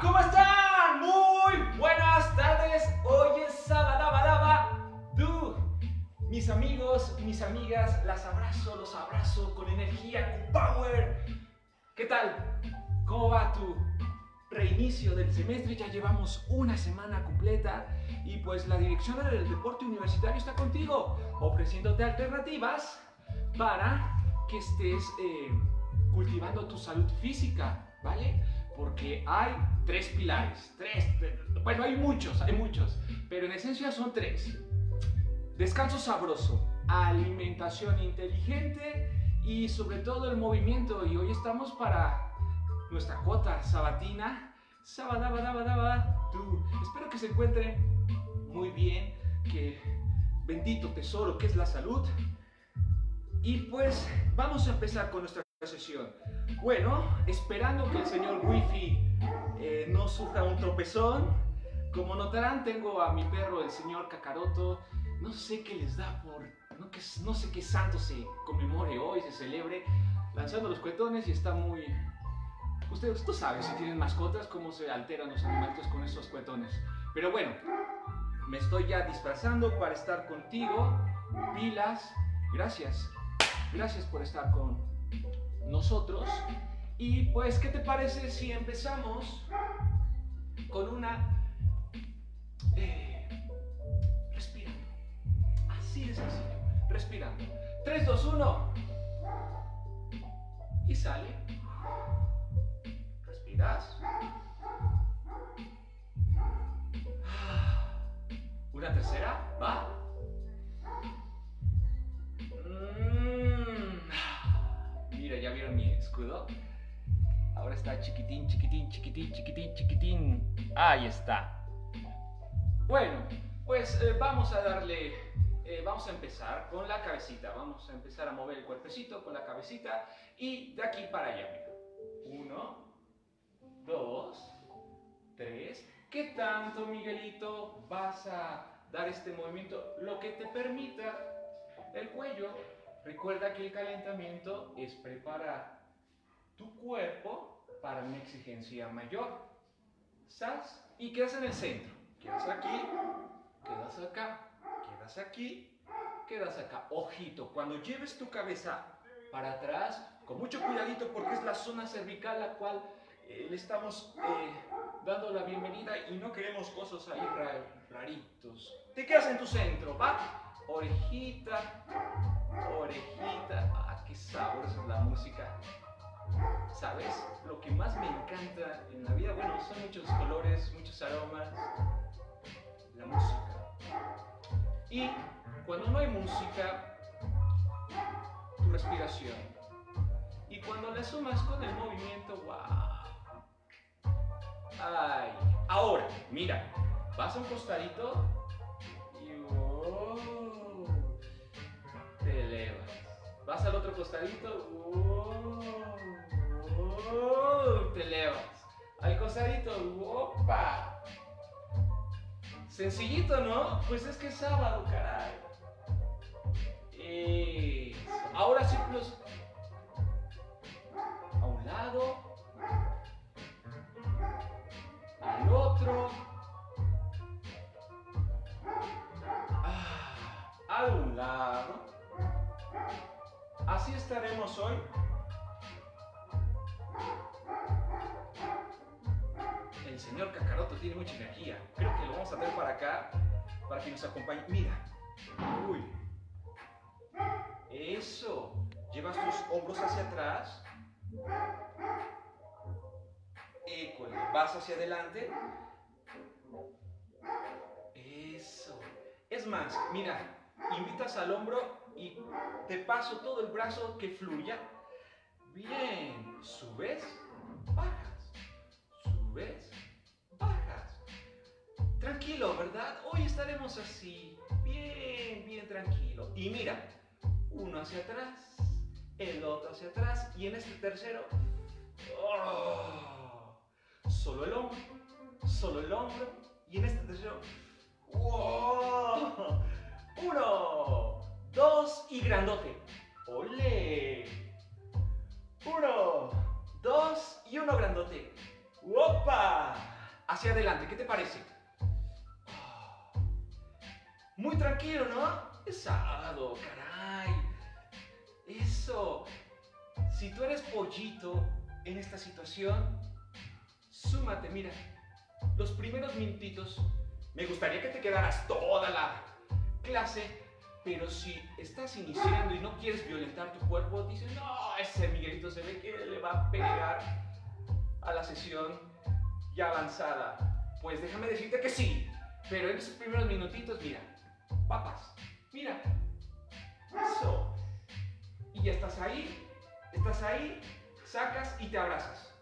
¿Cómo están? Muy buenas tardes. Hoy es sábado. Mis amigos, mis amigas, los abrazo con energía, con power. ¿Qué tal? ¿Cómo va tu reinicio del semestre? Ya llevamos una semana completa y pues la dirección del deporte universitario está contigo, ofreciéndote alternativas para que estés cultivando tu salud física, ¿vale? Porque hay tres pilares, bueno, hay muchos, pero en esencia son tres. Descanso sabroso, alimentación inteligente y sobre todo el movimiento. Y hoy estamos para nuestra cuota sabatina. Espero que se encuentren muy bien, que bendito tesoro que es la salud. Y pues vamos a empezar con nuestra sesión. Bueno, esperando que el señor Wifi no sufra un tropezón. Como notarán, tengo a mi perro, el señor Kakaroto. No sé qué les da por... No sé qué santo se conmemore hoy, se celebre, lanzando los cuetones y está muy... Ustedes, tú sabes, si tienen mascotas, cómo se alteran los animalitos con esos cuetones. Pero bueno, me estoy ya disfrazando para estar contigo. Pilas, gracias por estar con nosotros. Y pues, ¿qué te parece si empezamos con una... respirando. Así de sencillo. Respirando. 3, 2, 1. Y sale. Respiras. Una tercera. Va. Mira, ¿ya vieron mi escudo? Ahora está chiquitín. Ahí está. Bueno, pues vamos a empezar con la cabecita. Vamos a empezar a mover el cuerpecito con la cabecita y de aquí para allá, mira. 1, 2, 3. ¿Qué tanto, Miguelito, vas a dar este movimiento? Lo que te permita el cuello. Recuerda que el calentamiento es preparar tu cuerpo para una exigencia mayor. ¿Sabes? Y quedas en el centro. Quedas aquí, quedas acá, quedas aquí, quedas acá. Ojito, cuando lleves tu cabeza para atrás, con mucho cuidadito porque es la zona cervical a la cual le estamos dando la bienvenida y no queremos cosas ahí raritos. Te quedas en tu centro, ¿va? Orejita, orejita. Ah, qué sabrosa es la música. ¿Sabes? Lo que más me encanta en la vida, bueno, son muchos colores, muchos aromas, la música. Y cuando no hay música, tu respiración. Y cuando la sumas con el movimiento, ¡wow! ¡Ay! Ahora, mira, vas a un costadito y ¡wow! Te elevas. Vas al otro costadito, ¡wow! Te elevas. Al costadito, ¡opa! Sencillito, ¿no? Pues es que es sábado, caray. Eso. Ahora círculos a un lado, al otro, a un lado. Así estaremos hoy. El señor Kakaroto tiene mucha energía. Creo que lo vamos a traer para acá para que nos acompañe. Mira. Uy. Eso. Llevas tus hombros hacia atrás. École. Vas hacia adelante. Eso. Es más, mira, invitas al hombro y te paso todo el brazo que fluya. Bien. Subes, bajas. Subes, bajas. Tranquilo, ¿verdad? Hoy estaremos así, bien tranquilo. Y mira, uno hacia atrás, el otro hacia atrás y en este tercero, solo el hombro y en este tercero, ¡wow! 1, 2 y grandote. ¡Ole! 1, 2 y 1 grandote. ¡Opa! hacia adelante. ¿Qué te parece? Muy tranquilo, ¿no? Es sábado, caray. Eso. Si tú eres pollito en esta situación, súmate, mira. Los primeros minutitos, me gustaría que te quedaras toda la clase, pero si estás iniciando y no quieres violentar tu cuerpo, dices, no, ese Miguelito se ve que le va a pegar a la sesión ya avanzada. Pues déjame decirte que sí, pero en esos primeros minutitos, mira, papas, mira, eso, y ya estás ahí, sacas y te abrazas.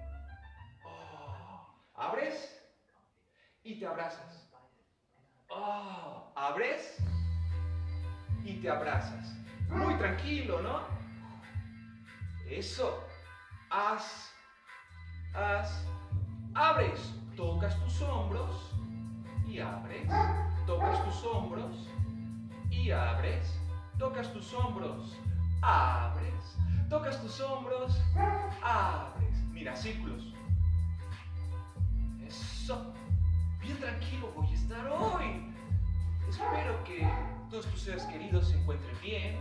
Oh, abres y te abrazas. Oh, abres y te abrazas. Muy tranquilo, ¿no? Eso. Abres, tocas tus hombros y abres. Tocas tus hombros y abres. Tocas tus hombros, abres. Tocas tus hombros, abres. Mira, círculos. Eso. Bien tranquilo voy a estar hoy. Espero que todos tus seres queridos se encuentren bien.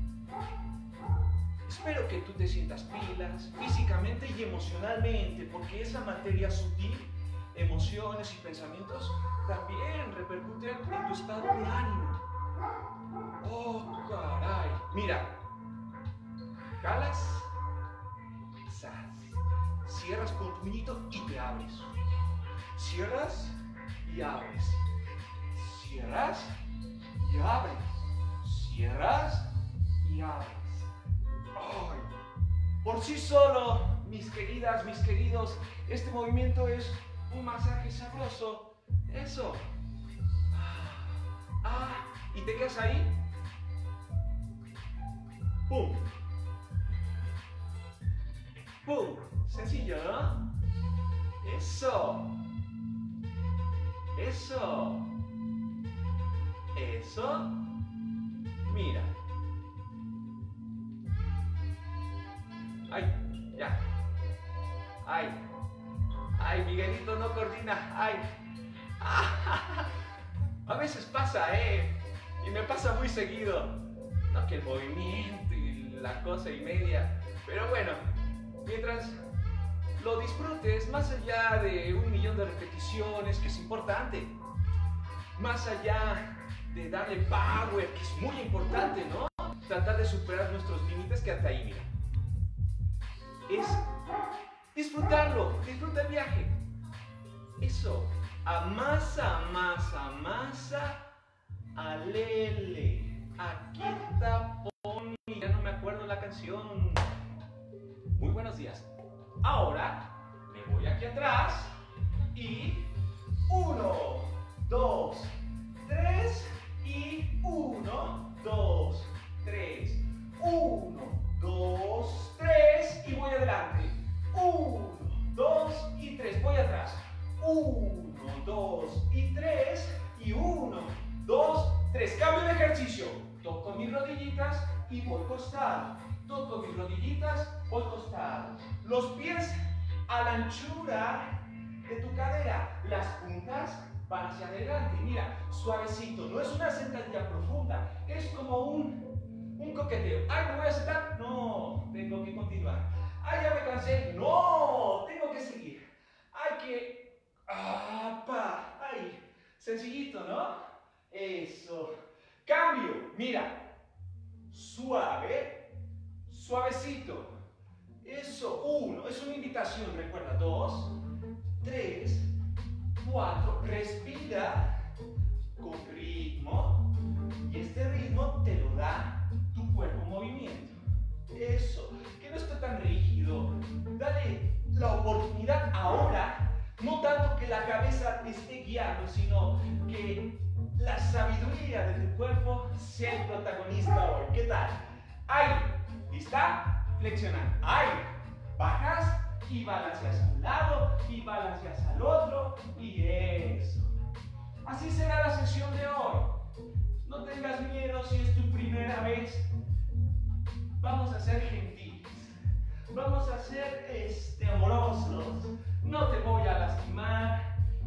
Espero que tú te sientas pilas físicamente y emocionalmente, porque esa materia sutil, emociones y pensamientos, también repercuten en tu estado de ánimo. Oh, caray. Mira, jalas, cierras con tu puñito y te abres. Cierras y abres. Cierras y abres. Cierras y abres. Ay, por sí solo, mis queridas, mis queridos, este movimiento es un masaje sabroso. Eso. ¿Y te quedas ahí? ¡Pum! ¡Pum! Sencillo, ¿no? Eso. Eso. Eso. Mira. Ay, ya. Ay. Ay, Miguelito no coordina. Ay. A veces pasa, y me pasa muy seguido. No que el movimiento y la cosa y media. Pero bueno, mientras lo disfrutes, más allá de 1.000.000 de repeticiones, que es importante. Más allá de darle power, que es muy importante, ¿no? Tratar de superar nuestros límites, que hasta ahí, mira. Es disfrutarlo, disfruta el viaje. Eso, amasa, amasa, amasa, alele. Aquí está, pon, ya no me acuerdo la canción. Muy buenos días. Ahora me voy aquí atrás y 1, 2, 3 y 1, 2, 3, 1, 2, 3 y voy adelante. 1, 2 y 3, voy atrás. 1, 2 y 3 y 1, 2, 3. Cambio de ejercicio. Toco mis rodillitas y voy costado. Toco mis rodillitas, voy costado. Los pies a la anchura de tu cadera. Las puntas van hacia adelante. Mira, suavecito. No es una sentadilla profunda. Es como un coqueteo. Ay, ¿me voy a sentar? No, tengo que continuar. Ay, ya me cansé. No, tengo que seguir. Hay que... Ay, sencillito, ¿no? Eso. Cambio. Mira. Suave. Suavecito. Eso. 1. Es una invitación. Recuerda. 2, 3, 4. Respira con ritmo. Y este ritmo te lo da tu cuerpo en movimiento. Eso. Que no esté tan rígido. Dale la oportunidad ahora. No tanto que la cabeza te esté guiando, sino que la sabiduría de tu cuerpo sea el protagonista hoy. ¿Qué tal? Ahí, ¿lista? Flexiona. Ahí, bajas y balanceas a un lado y balanceas al otro y eso. Así será la sesión de hoy. No tengas miedo si es tu primera vez. Vamos a ser gentiles. Vamos a ser amorosos. No te voy a lastimar.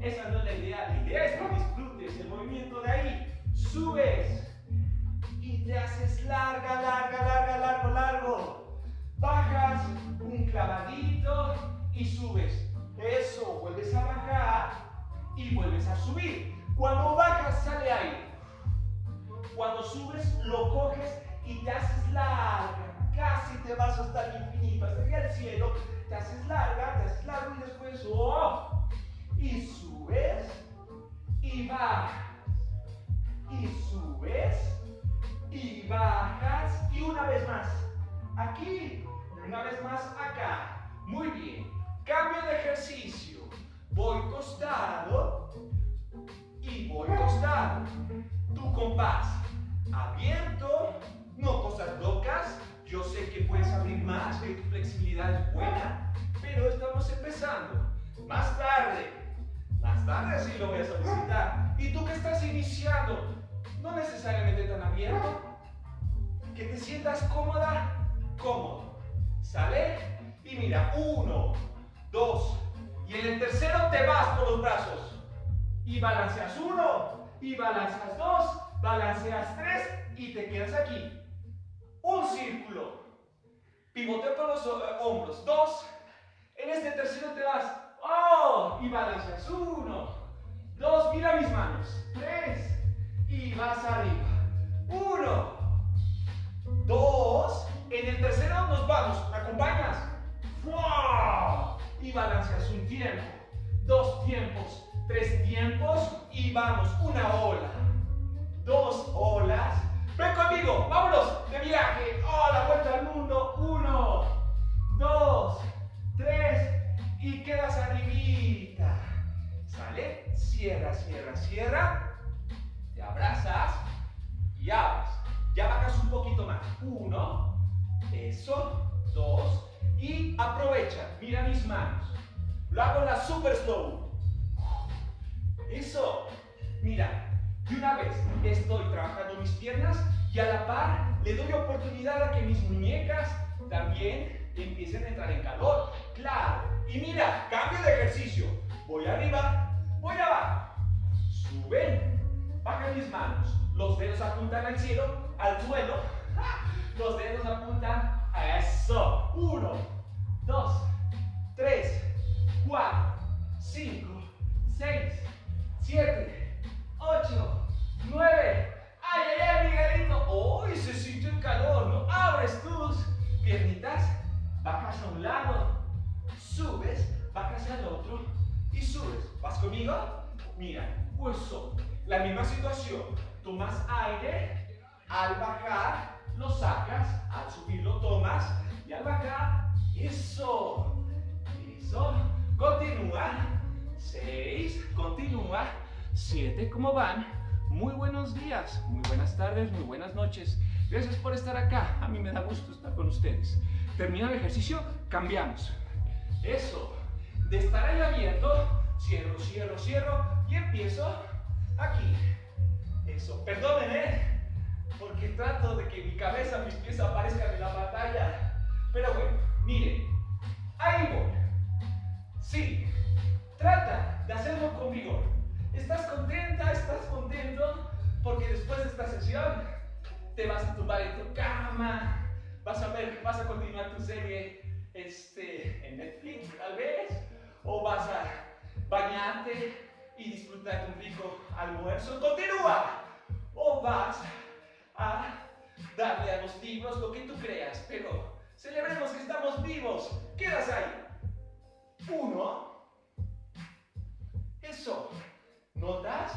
Esa no es la idea. La idea es que disfrutes el movimiento de ahí. Subes y te haces larga, larga, larga, largo, largo. Bajas un clavadito y subes. Eso, vuelves a bajar y vuelves a subir. Cuando bajas sale aire. Cuando subes lo coges y te haces larga. Casi te vas hasta el infinito, hasta el cielo. Te haces larga, te haces largo y después ¡oh! Y subes y bajas. Y subes y bajas. Y una vez más aquí. Y una vez más acá. Muy bien. Cambio de ejercicio. Voy costado y voy costado. Tu compás abierto, no cosas locas. Yo sé que puedes abrir más, que tu flexibilidad es buena, pero estamos empezando. Más tarde sí lo voy a solicitar. Y tú que estás iniciando, no necesariamente tan abierto, que te sientas cómoda, cómodo. ¿Sale? Y mira, 1, 2, y en el tercero te vas por los brazos. Y balanceas 1, y balanceas 2, balanceas 3, y te quedas aquí. Un círculo. Pivoteo con los hombros. 2. En este tercero te vas. ¡Oh! Y balanceas 1, 2. Mira mis manos. 3. Y vas arriba. 1, 2. En el tercero nos vamos. ¿Me acompañas? ¡Wow! Y balanceas un tiempo. 2 tiempos. 3 tiempos. Y vamos. Una ola. 2 olas. Ven conmigo, vámonos de viaje. Oh, la vuelta al mundo. 1, 2, 3 y quedas arribita. ¿Sale? Cierra, cierra, cierra. Te abrazas y abres. Ya bajas un poquito más. 1, eso, 2 y aprovecha. Mira mis manos. Lo hago en la super slow. Eso. Mira. Y una vez estoy trabajando mis piernas y a la par le doy oportunidad a que mis muñecas también empiecen a entrar en calor. Claro. Y mira, cambio de ejercicio. Voy arriba, voy abajo. Suben, bajan mis manos. Los dedos apuntan al cielo, al suelo. Los dedos apuntan a eso. 1, 2, 3, 4, 5, 6, 7. 8, 9, ¡ay, ay, ay, Miguelito! ¡Uy, se sintió el calor! ¿No? Abres tus piernitas, bajas a un lado, subes, bajas al otro y subes. ¿Vas conmigo? Mira, eso, la misma situación. Tomas aire, al bajar lo sacas, al subir lo tomas y al bajar, eso, eso. Continúa, 6, continúa. 7, ¿cómo van? Muy buenos días, muy buenas tardes, muy buenas noches. Gracias por estar acá. A mí me da gusto estar con ustedes. Termina el ejercicio, cambiamos. Eso. De estar ahí abierto, cierro, cierro, cierro y empiezo aquí. Eso. Perdonen, porque trato de que mi cabeza, mis pies aparezcan en la pantalla. Pero bueno, miren. Ahí voy. Sí. Trata de hacerlo con vigor. ¿Estás contenta? ¿Estás contento? Porque después de esta sesión te vas a tumbar en tu cama, vas a continuar tu serie en Netflix tal vez, o vas a bañarte y disfrutar de un rico almuerzo. ¡Continúa! O vas a darle a los libros lo que tú creas, pero celebremos que estamos vivos. Quedas ahí. 1. Eso. ¿Notas?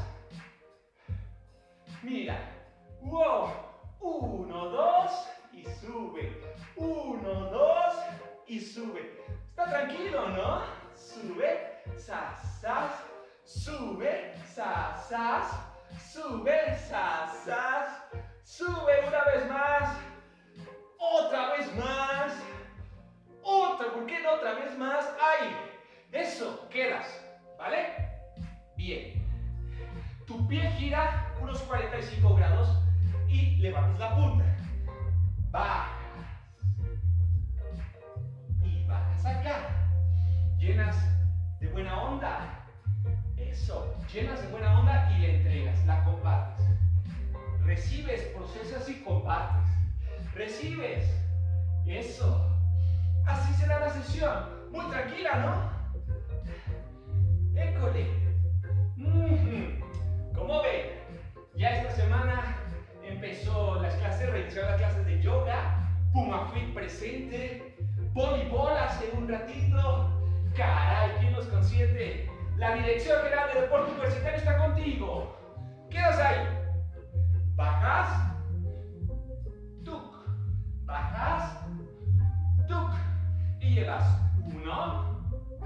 Mira. Wow. 1, 2 y sube. 1, 2 y sube. Está tranquilo, ¿no? Sube. Sas, sas. Sube. Sas, sas. Sube. Sas, sas. Sube una vez más. Otra vez más. Otra. ¿Por qué no otra vez más? Ahí. Eso. Quedas. ¿Vale? Bien. Tu pie gira unos 45 grados y levantas la punta. Bajas. Y bajas acá. Llenas de buena onda. Eso, llenas de buena onda y le entregas, la compartes. Recibes, procesas y compartes. Recibes. Eso. Así será la sesión. Muy tranquila, ¿no? École. Como ven, ya esta semana empezó las clases, reinició las clases de yoga, Puma Fit presente, voleibol hace un ratito. Caray, ¿quién nos consiente? La Dirección General de Deporte Universitario está contigo. Quedas ahí. Bajas. Tuc. Bajas. Tuc. Y llevas 1,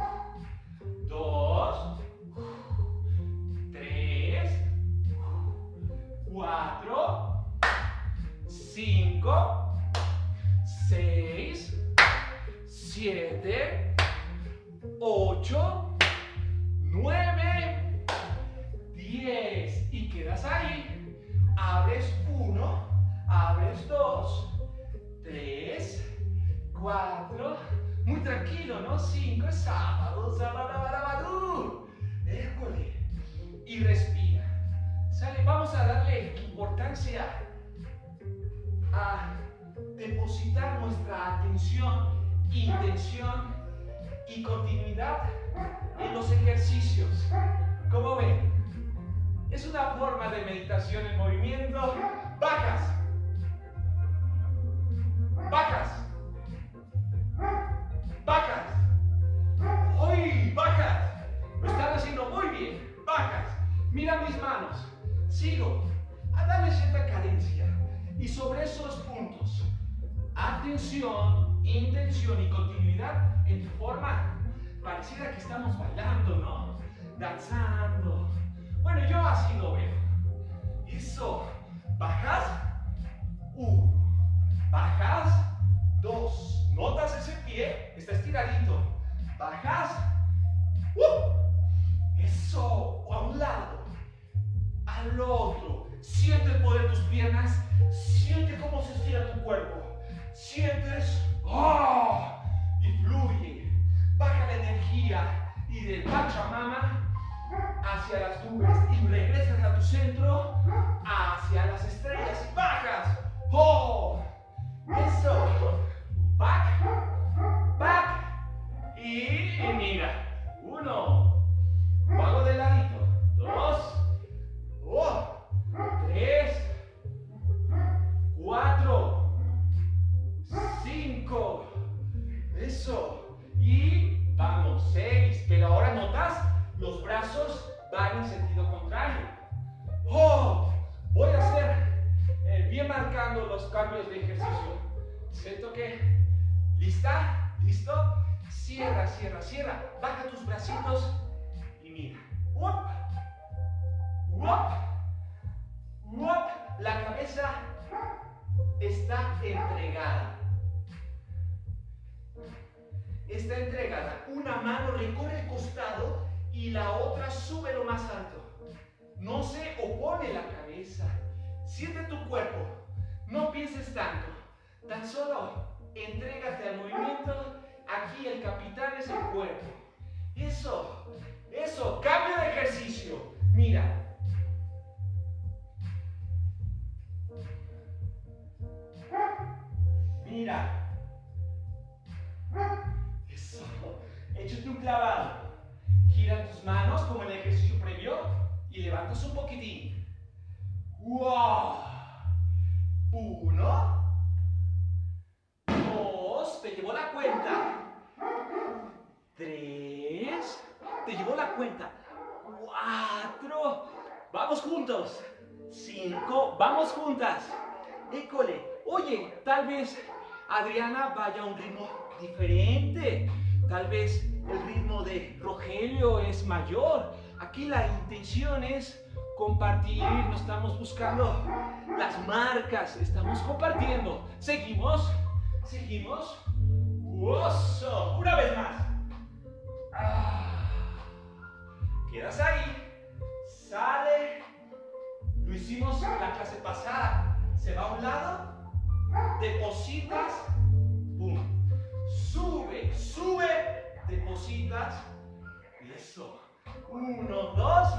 2, 3, 4, 5, 6, 7, 8, 9, 10. Y quedas ahí. Abres 1, abres 2, 3, 4. Muy tranquilo, ¿no? 5 es sábado, sábado. École. Y respira. Sale, vamos a darle importancia a depositar nuestra atención, intención y continuidad en los ejercicios. Como ven, es una forma de meditación en movimiento. Bajas. Bajas. Bajas. ¡Uy! Bajas. Lo están haciendo muy bien. Bajas. Mira mis manos. Sigo. A darle cierta cadencia. Y sobre esos puntos, atención, intención y continuidad en tu forma. Pareciera que estamos bailando, ¿no? Danzando. Bueno, yo así lo veo. Eso. Bajas. Bajas. 2. Notas ese pie. Está estiradito. Bajas. Eso. A un lado. Al otro. Siente el poder de tus piernas. Siente cómo se estira tu cuerpo. Sientes. Y fluye. Baja la energía. Y del Pachamama hacia las nubes. Y regresas a tu centro. Hacia las estrellas. Y bajas. Eso. Back. Back. Y mira. 1. Lo hago de ladito. 2. 3. 4. 5. Eso. Y vamos. 6. Pero ahora notas, los brazos van en sentido contrario. Voy a hacer bien marcando los cambios de ejercicio. Siento que. ¿Lista? ¿Listo? Cierra, cierra, cierra. Baja tus bracitos y mira. La cabeza está entregada. Está entregada. Una mano recorre el costado y la otra sube lo más alto. No se opone la cabeza. Siente tu cuerpo. No pienses tanto. Tan solo entrégate al movimiento. Aquí el capitán es el cuerpo. Eso. Eso. Cambio de ejercicio. Mira. Mira. Eso. Échate un clavado. Gira tus manos como en el ejercicio previo y levantas un poquitín. 1. 2. Te llevó la cuenta. 3. Te llevó la cuenta. 4. Vamos juntos. 5. Vamos juntas. École. Oye, tal vez Adriana vaya a un ritmo diferente. Tal vez el ritmo de Rogelio es mayor. Aquí la intención es compartir. No estamos buscando las marcas. Estamos compartiendo. Seguimos. Seguimos. ¡Oso! Una vez más. Quedas ahí. Sale. Lo hicimos en la clase pasada. Se va a un lado. Depositas. Pum. Sube. Sube. Depositas. Eso. 1, 2.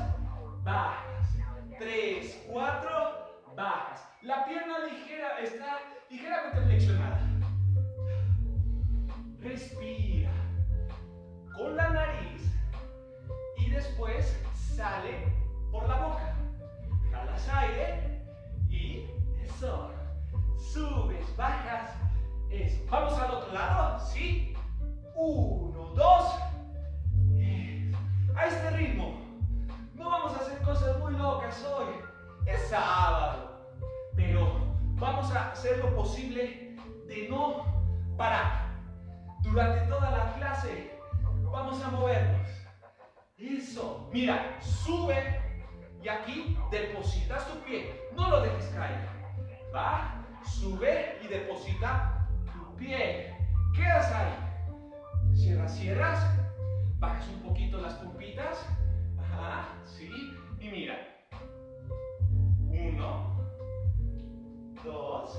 Vamos al otro lado, ¿sí? 1, 2. A este ritmo. No vamos a hacer cosas muy locas hoy. Es sábado. Pero vamos a hacer lo posible de no parar. Durante toda la clase vamos a movernos. Eso. Mira, sube y aquí depositas tu pie. No lo dejes caer. Va, sube y deposita tu pie. Quedas ahí. Cierras. Bajas un poquito las pompitas. Ajá, sí. Y mira. 1, 2,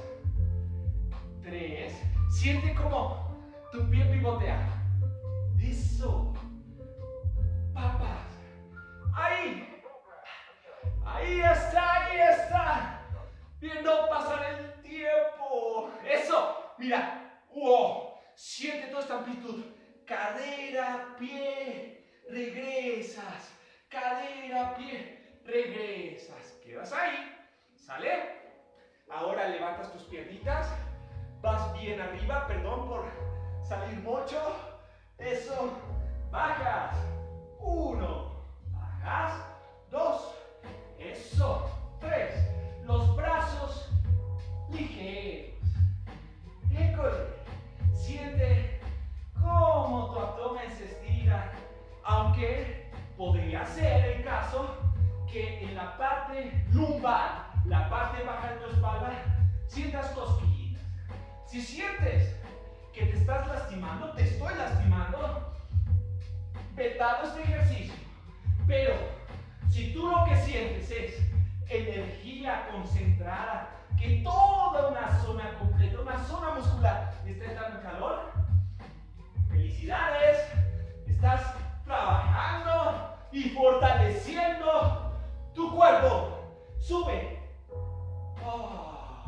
3. Siente como tu pie pivotea. Eso. Papas. Ahí. Ahí está. Viendo pasar el tiempo. Eso. Mira. Wow. Siente toda esta amplitud. Cadera, pie, regresas. Cadera, pie, regresas. Quedas ahí. ¿Sale? Ahora levantas tus piernitas. Vas bien arriba. Perdón por salir mucho. Eso. Bajas. 1. Bajas. 2. Eso. 3. Los brazos ligeros. École. Siente cómo tu abdomen se estira. Aunque podría ser el caso que en la parte lumbar, la parte baja de tu espalda, sientas cosquillitas. Si sientes que te estás lastimando, te estoy lastimando, vetado este ejercicio. Pero si tú lo que sientes es energía concentrada, que toda una zona completa, una zona muscular está entrando en calor, felicidades, estás trabajando y fortaleciendo tu cuerpo. Sube. Oh.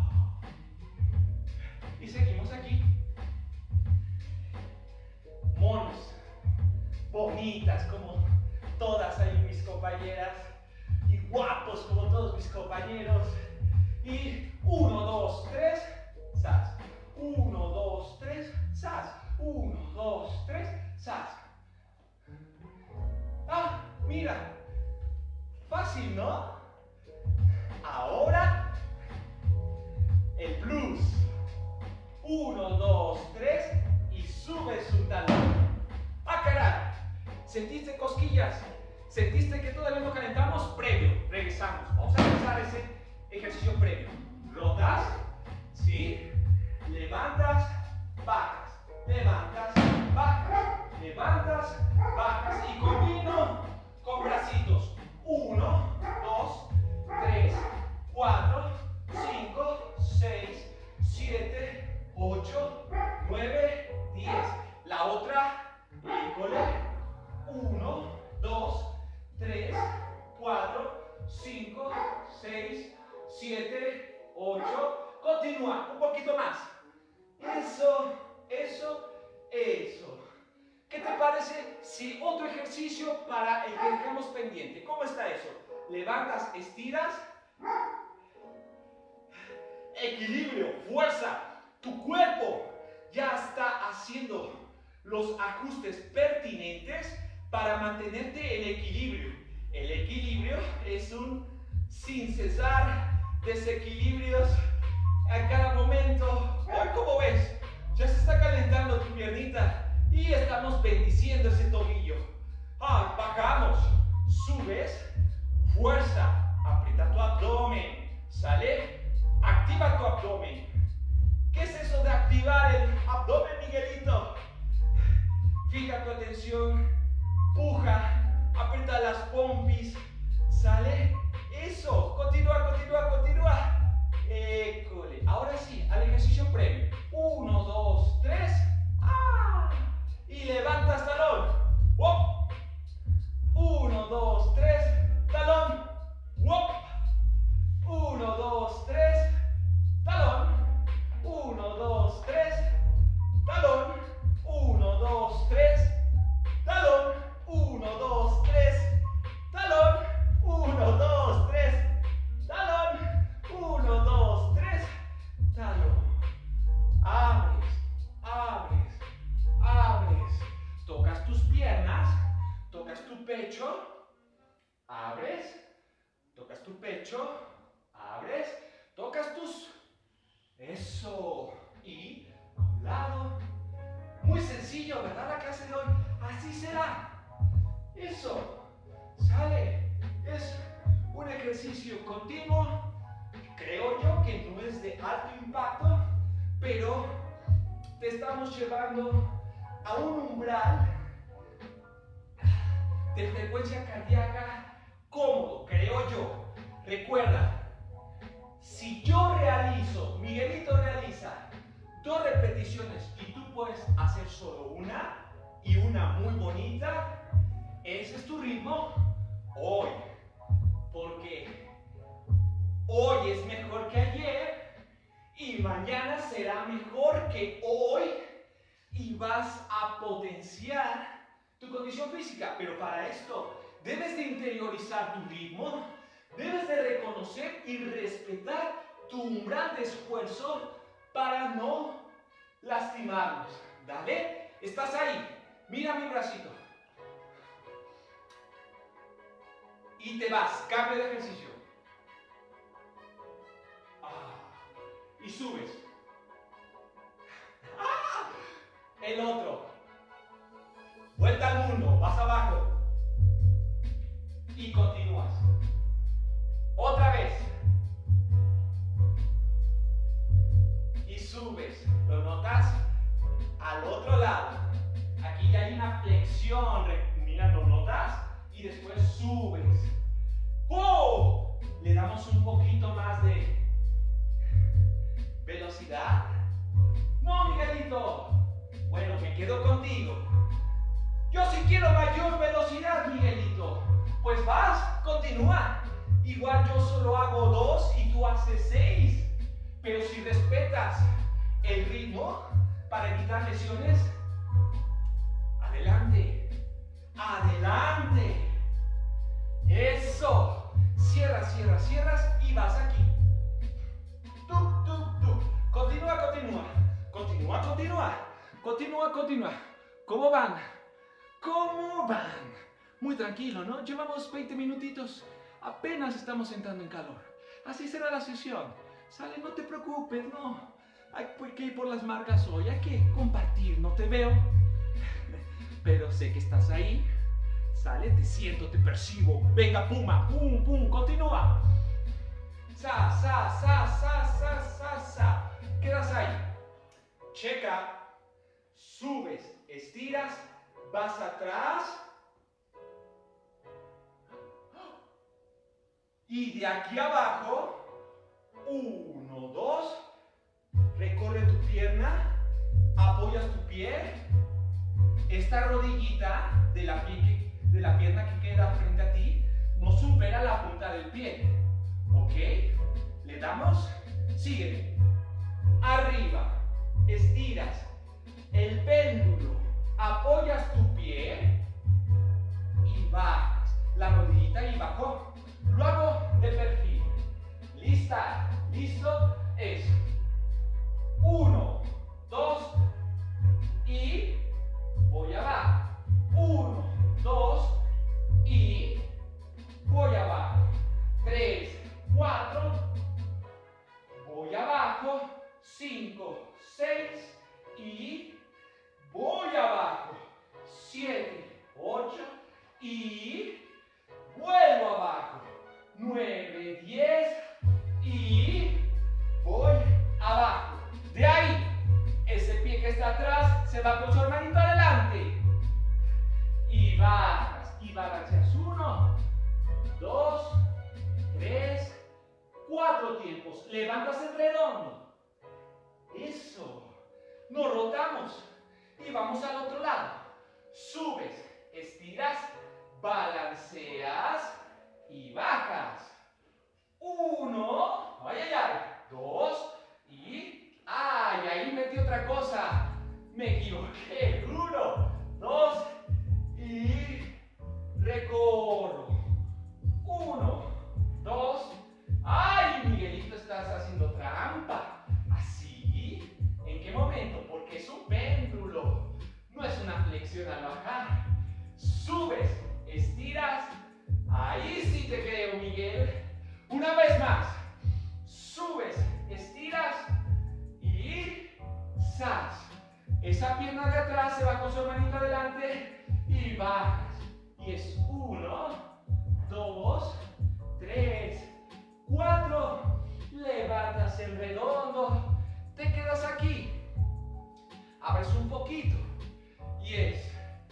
Y seguimos aquí. Monos. Bonitas como todas ahí mis compañeras. Y guapos como todos mis compañeros. Y 1, 2, 3. Sas. 1, 2, 3. Sas. 1, 2, 3. Sas. Ah, mira. Fácil, ¿no? Ahora, el blues. 1, 2, 3 y subes un talón. ¡Ah, caray! ¿Sentiste cosquillas? ¿Sentiste que todavía no calentamos? Previo. Regresamos. Vamos a empezar ese ejercicio previo. Rotas. ¿Sí? Levantas, bajas. Levantas, bajas. Levantas, bajas. Y combino con bracitos. 1, 2, 3, 4, 5, 6, 7, 8, 9, 10. La otra, híjole. 1, 2, 3, 4, 5, 6, 7, 8. Continúa, un poquito más. Eso. ¿Qué te parece si otro ejercicio para el que dejamos pendiente? ¿Cómo está eso? Levantas, estiras. Equilibrio, fuerza. Tu cuerpo ya está haciendo los ajustes pertinentes para mantenerte en equilibrio. El equilibrio es un sin cesar desequilibrios a cada momento. Hoy, como ves, ya se está calentando tu piernita y estamos bendiciendo ese tobillo. Bajamos, subes, fuerza, aprieta tu abdomen, ¿sale? Activa tu abdomen. ¿Qué es eso de activar el abdomen, Miguelito? Fija tu atención, puja, aprieta las pompis, ¿sale? Eso, continúa. École. Ahora sí, al ejercicio previo. 1, 2, 3. Y levantas talón. sencillo, ¿verdad? La clase de hoy, así será. Eso, sale. Es un ejercicio continuo. Creo yo que no es de alto impacto, pero te estamos llevando a un umbral de frecuencia cardíaca cómodo, creo yo. Recuerda, si yo realizo, Miguelito realiza 2 repeticiones y tú puedes hacer solo una y una muy bonita, ese es tu ritmo hoy. Porque hoy es mejor que ayer y mañana será mejor que hoy y vas a potenciar tu condición física. Pero para esto debes de interiorizar tu ritmo, debes de reconocer y respetar tu umbral de esfuerzo para no lastimarnos. ¿Dale? ¿Estás ahí? Mira mi bracito. Y te vas, cambio de ejercicio. Y subes. El otro. Vuelta al mundo, vas abajo. Y continúas. Otra vez. Y subes. ¿Lo notas? Al otro lado. Aquí ya hay una flexión. Mira, ¿lo notas? Y después subes. ¡Oh! Le damos un poquito más de velocidad. No, Miguelito. Bueno, me quedo contigo. Yo sí quiero mayor velocidad, Miguelito. Pues vas, continúa. Igual yo solo hago 2 y tú haces 6. Pero si respetas el ritmo para evitar lesiones, adelante. Adelante. Eso. Cierras, cierras, cierras y vas aquí. Tuc, tuc, tuc. Continúa, continúa. Continúa, continúa. Continúa, continúa. ¿Cómo van? ¿Cómo van? Muy tranquilo, ¿no? Llevamos 20 minutitos. Apenas estamos entrando en calor. Así será la sesión. Sale, no te preocupes, no. Hay que ir por las marcas hoy. Hay que compartir, no te veo. Pero sé que estás ahí. Sale, te siento, te percibo. Venga, puma, pum, pum, continúa. Sa, sa, sa, sa, sa, sa, sa. Quedas ahí. Checa. Subes, estiras, vas atrás. Y de aquí abajo, 1, 2. Recorre tu pierna. Apoyas tu pie. Esta rodillita de la pierna que queda frente a ti no supera la punta del pie. ¿Ok? Le damos. Sígueme. Arriba. Estiras el péndulo. Apoyas tu pie y bajas. La rodillita y bajó. Lo hago de perfil. ¿Lista? ¿Listo? Es 1, 2 y voy abajo. 1, 2 y voy abajo. 3, 4, voy abajo. 5, 6 y voy abajo. 7, 8 y vuelvo abajo. 9, 10 y voy abajo. De ahí, ese pie que está atrás se va con su hermanito adelante. Y bajas y balanceas. 1, 2, 3, 4 tiempos. Levantas el redondo. Eso. Nos rotamos y vamos al otro lado. Subes, estiras, balanceas y bajas. 1, ay, ay, ay. 2 y ay, ahí metí otra cosa. Me equivoqué. 1, 2 y recorro. 1, 2. Ay, Miguelito, estás haciendo trampa. ¿Así? ¿En qué momento? Porque es un péndulo. No es una flexión al bajar. Subes, estiras. Ahí sí te creo, Miguel. Una vez más. Subes, estiras y ¡zas! Esa pierna de atrás se va con su hermanita adelante y bajas. Y es 1, 2, 3, 4. Levantas en redondo. Te quedas aquí. Abres un poquito. Y es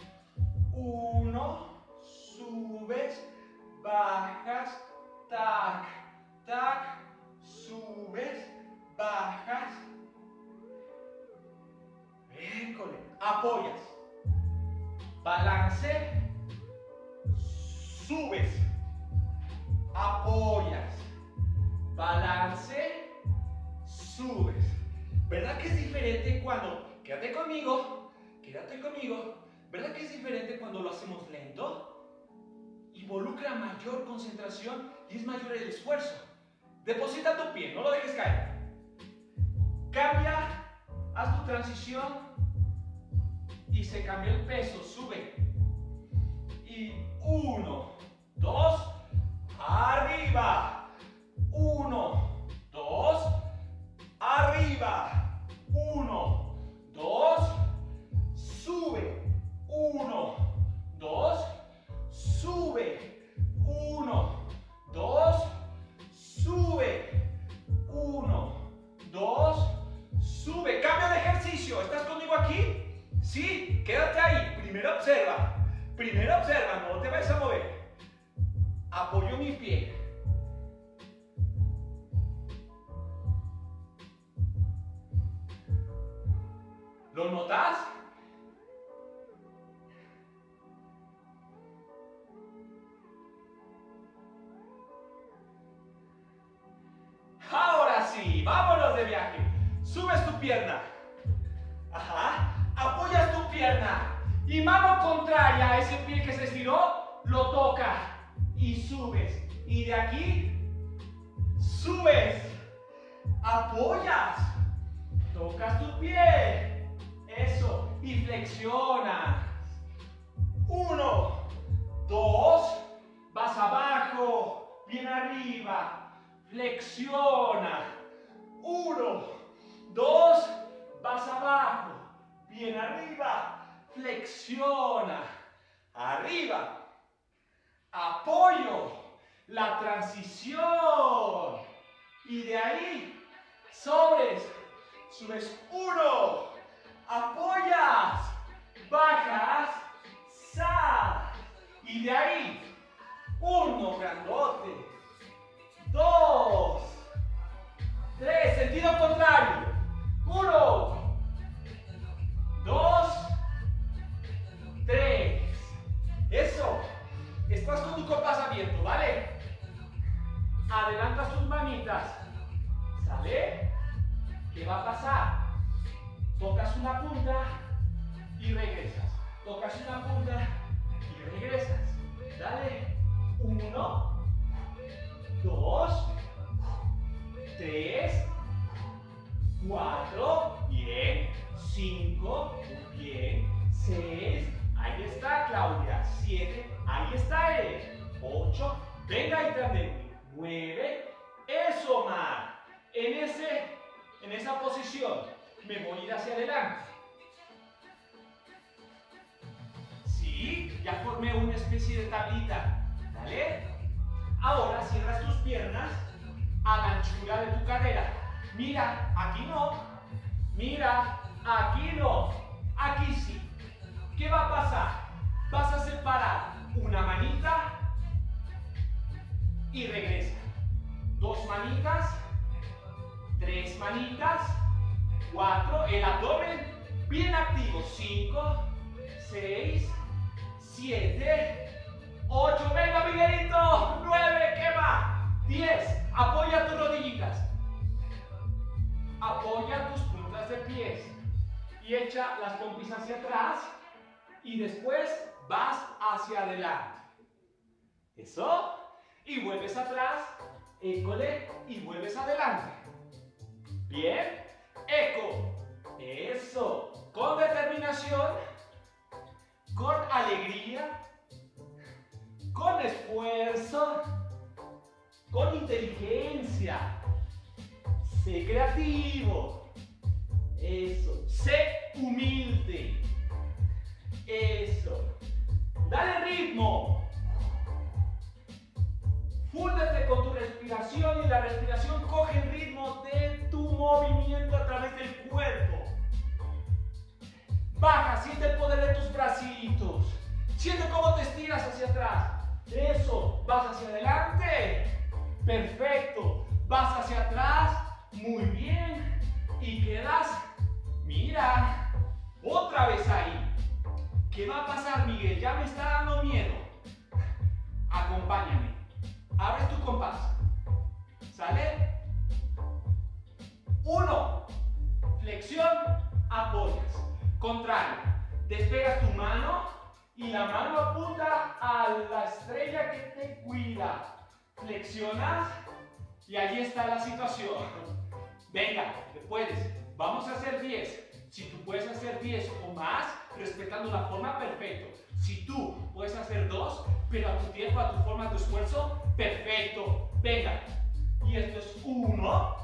1, subes, bajas, tac, tac, subes, bajas. Miércoles. Apoyas. Balance. Subes. Apoyas. Balance. Subes. ¿Verdad que es diferente cuando... Quédate conmigo. Quédate conmigo. ¿Verdad que es diferente cuando lo hacemos lento? Involucra mayor concentración y es mayor el esfuerzo. Deposita tu pie, no lo dejes caer. Cambia, haz tu transición y se cambió el peso, sube. Y 1, 2, arriba. 1, 2, arriba. 1, 2, sube. 1, 2, sube. 1, 2, sube. 1, 2, sube. Cambio de ejercicio. ¿Estás conmigo aquí? ¿Sí? Quédate ahí. Primero observa. Primero observa. No te vayas a mover. Apoyo mi pie. ¿Lo notas? Ahora sí, vámonos de viaje. Subes tu pierna. Ajá. Apoyas tu pierna. Y mano contraria a ese pie que se estiró, lo toca. Y subes. Y de aquí, subes. Apoyas. Tocas tu pie. Eso. Y flexionas. 1, 2. Vas abajo. Bien arriba. Flexiona. 1, 2, vas abajo, bien arriba, flexiona, arriba, apoyo, la transición, y de ahí, subes 1, apoyas, bajas, y de ahí, 1, grandote, 2, 3, sentido contrario. 1, 2, 3. Eso. Estás con tu compás abierto, ¿vale? Adelantas tus manitas. ¿Sale? ¿Qué va a pasar? Tocas una punta y regresas. Tocas una punta y regresas. Dale. 1, 2, 3, 4, bien, 5, bien, 6, ahí está Claudia, 7, ahí está él, 8, venga internet, 9, eso Mar, en esa posición, me voy a ir hacia adelante. Sí, ya formé una especie de tablita, ¿vale? Ahora cierras tus piernas a la anchura de tu cadera. Mira, aquí no. Mira, aquí no. Aquí sí. ¿Qué va a pasar? Vas a separar una manita y regresa. 2 manitas, 3 manitas, 4, el abdomen bien activo. 5, 6, 7, 8, venga Miguelito, 9, ¿qué va? 10, apoya tus rodillitas. Apoya tus puntas de pies y echa las pompis hacia atrás y después vas hacia adelante. Eso. Y vuelves atrás, école, y vuelves adelante. Bien. Eco. Eso. Con determinación, con alegría, con esfuerzo, con inteligencia. Sé creativo. Eso. Sé humilde. Eso. Dale ritmo. Fúndete con tu respiración y la respiración coge el ritmo de tu movimiento a través del cuerpo. Baja, siente el poder de tus bracitos. Siente cómo te estiras hacia atrás. Eso, vas hacia adelante. Perfecto. Vas hacia atrás. Muy bien. Y quedas, mira, otra vez ahí. ¿Qué va a pasar, Miguel? Ya me está dando miedo. Acompáñame. Abre tu compás. ¿Sale? 1. Flexión, apoyas. Contrario. Despegas tu mano y la mano apunta a la estrella que te cuida. Flexionas y allí está la situación. Venga, te puedes. Vamos a hacer 10. Si tú puedes hacer 10 o más, respetando la forma, perfecto. Si tú puedes hacer 2, pero a tu tiempo, a tu forma, a tu esfuerzo, perfecto. Venga. Y esto es 1,